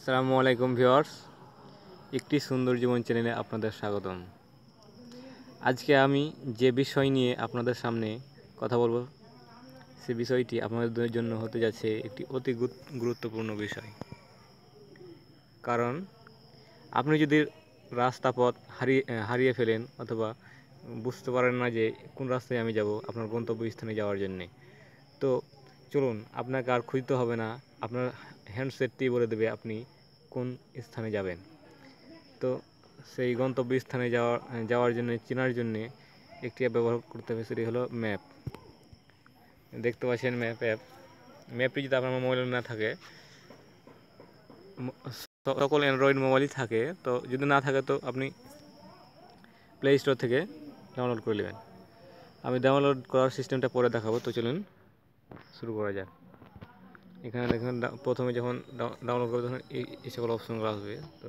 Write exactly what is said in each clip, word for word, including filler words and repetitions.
আসসালামু আলাইকুম ভিউয়ার্স, একটি সুন্দর জীবন চ্যানেলে আপনাদের স্বাগতম। আজকে আমি যে বিষয় নিয়ে আপনাদের সামনে কথা বলবো, সে বিষয়টি আপনাদের জন্য হতে যাচ্ছে একটি অতি গুরুত্বপূর্ণ বিষয়। কারণ আপনি যদি রাস্তা পথ হারিয়ে হারিয়ে ফেলেন অথবা বুঝতে পারেন না যে কোন রাস্তায় আমি যাব আপনার গন্তব্যস্থানে যাওয়ার জন্যে, তো চলুন, আপনাকে আর খুঁজতে হবে না, আপনার হ্যান্ডসেটটি বলে দেবে আপনি কোন স্থানে যাবেন। তো সেই গন্তব্যস্থানে যাওয়া যাওয়ার জন্য চেনার জন্যে একটি অ্যাপ ব্যবহার করতে হবে, সেটি হলো ম্যাপ। দেখতে পাচ্ছেন ম্যাপ অ্যাপ। ম্যাপটি যদি আপনার মোবাইলে না থাকে, সকল অ্যান্ড্রয়েড মোবাইলই থাকে, তো যদি না থাকে তো আপনি প্লে স্টোর থেকে ডাউনলোড করে নেবেন। আমি ডাউনলোড করার সিস্টেমটা পরে দেখাবো, তো চলুন শুরু করা যাক। এখানে দেখুন, প্রথমে যখন ডাউনলোড করবে তখন এই সকল অপশনগুলো আসবে। তো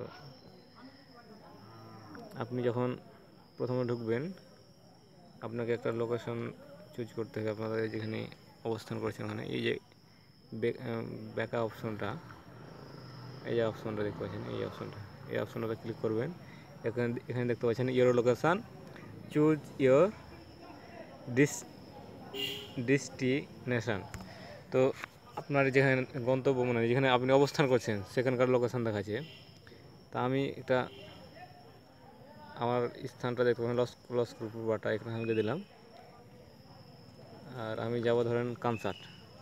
আপনি যখন প্রথমে ঢুকবেন, আপনাকে একটা লোকেশন চুজ করতে হবে, আপনাদের যেখানে অবস্থান করছেন ওখানে। এই যে ব্যাকা অপশনটা, এই যে অপশনটা দেখতে পাচ্ছেন, এই অপশনটা এই অপশনটাতে ক্লিক করবেন। এখানে এখানে দেখতে পাচ্ছেন your location, choose your dis destination. তো আপনার যেখানে গন্তব্য, মানে যেখানে আপনি অবস্থান করছেন সেখানকার লোকেশান দেখাচ্ছে। তা আমি এটা আমার স্থানটা দেখতে পাবেন, লস লস্করপুর বাটা, এখানে আমি দিয়ে দিলাম। আর আমি যাব ধরেন কানসার্ট,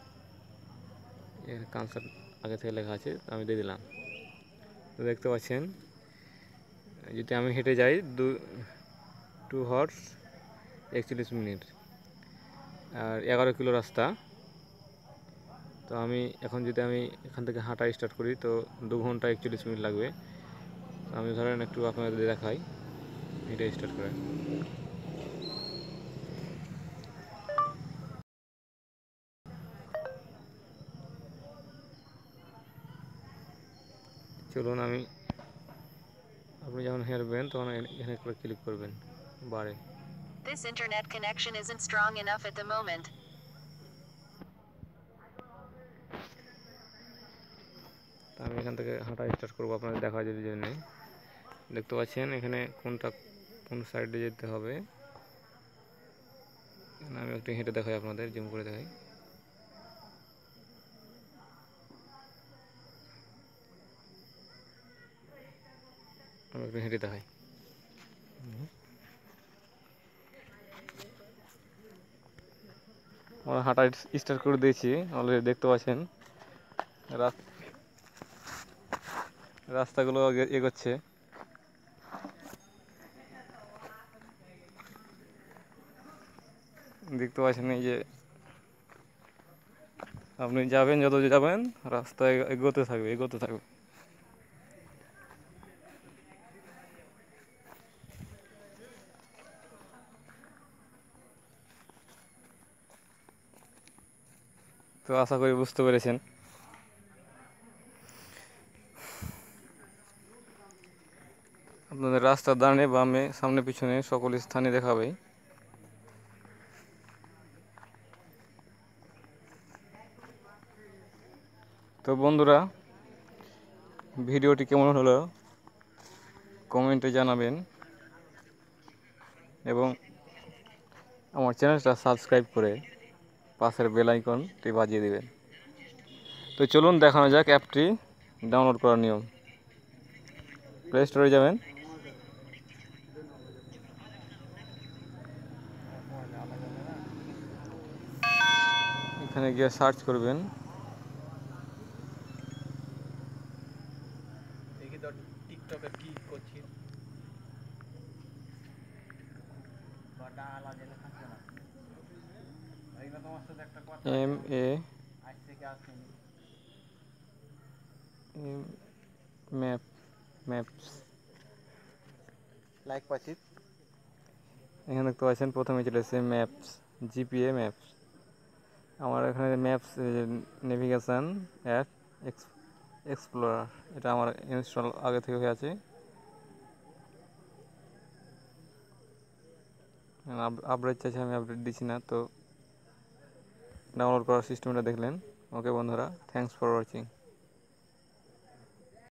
এখানে কানসার্ট আগে থেকে লেখা আছে, আমি দিয়ে দিলাম। তো দেখতে পাচ্ছেন, যদি আমি হেঁটে যাই দু টু হর্স একচল্লিশ মিনিট আর এগারো কিলো রাস্তা। তো আমি এখন যদি আমি এখান থেকে হাঁটা স্টার্ট করি তো দু ঘন্টা একচল্লিশ মিনিট লাগবে। আমি ধরেন একটু আপনাদের দেখাই হেঁটে স্টার্ট করে। চলুন, আমি আপনি যখন হেঁটবেন তখন এখানে একবার ক্লিক করবেন বারে। This internet connection isn't strong enough at the moment. আমি এখান থেকে হাঁটা স্টার্ট করবো আপনাদের দেখার জন্য। দেখতে পাচ্ছেন এখানে কোনটা কোন সাইডে যেতে হবে। আমি একটু হেঁটে দেখাই আপনাদের, জুম করে দেখাই। আমি একটু হেঁটে দেখাই। আমরা হাঁটা স্টার্ট করে দিয়েছি অলরেডি, দেখতে পাচ্ছেন রাস্তাগুলো এগোচ্ছে। দেখতে পাচ্ছেন এই যে আপনি যাবেন, যত যাবেন রাস্তায় এগোতে থাকবে এগোতে থাকবে। তো আশা করি বুঝতে পেরেছেন। আপনাদের রাস্তার ডানে বামে সামনে পিছনে সকল স্থানে দেখাবে। তো বন্ধুরা, ভিডিওটি কেমন হলো কমেন্টে জানাবেন এবং আমার চ্যানেলটা সাবস্ক্রাইব করে পাশের বেল আইকনটি বাজিয়ে দেবেন। তো চলুন দেখানো যাক অ্যাপটি ডাউনলোড করার নিয়ম। প্লে স্টোরে যাবেন, এখানে গিয়ে সার্চ করবেন M A map maps like পাচ্ছি। এখানে দেখতে পাচ্ছেন প্রথমে চলে এসেছে ম্যাপস, জিপিএ ম্যাপস। আমার এখানে ম্যাপস নেভিগেশন অ্যাপ এক্সপ্লোরার, এটা আমার ইনস্টল আগে থেকে হয়ে আছে। আপডেট চাইছে, আমি আপডেট দিচ্ছি না। তো ডাউনলোড করার সিস্টেমটা দেখলেন। ওকে বন্ধুরা, থ্যাংকস ফর ওয়াচিং।